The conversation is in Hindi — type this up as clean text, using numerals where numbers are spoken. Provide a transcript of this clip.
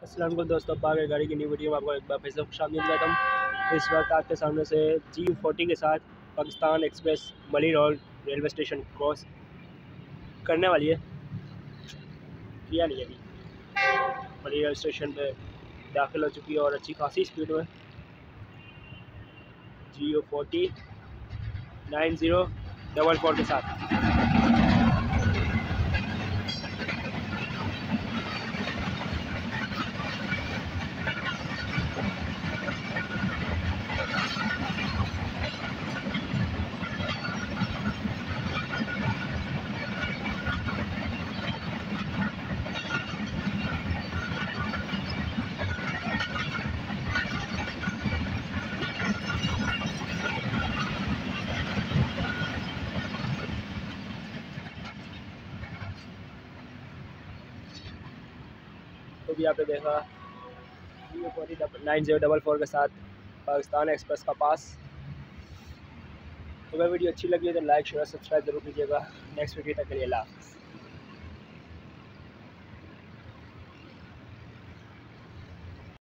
अस्सलाम वालेकुम दोस्तों, पाक गाड़ी की न्यू वीडियो में आपको एक बार फिर से खुशामदीद कहता हूँ। इस वक्त आपके सामने से GU40 के साथ पाकिस्तान एक्सप्रेस मली रोड रेलवे स्टेशन क्रॉस करने वाली है। किया नहीं अभी मली रेलवे स्टेशन पे दाखिल हो चुकी है और अच्छी खासी स्पीड में GU40 9044 के साथ। तो भी आपने देखा GU40 9044 के साथ पाकिस्तान एक्सप्रेस का पास। तो अगर वीडियो अच्छी लगी है तो लाइक शेयर सब्सक्राइब जरूर कीजिएगा। नेक्स्ट वीडियो तक के लिए अल्लाह हाफ़िज़।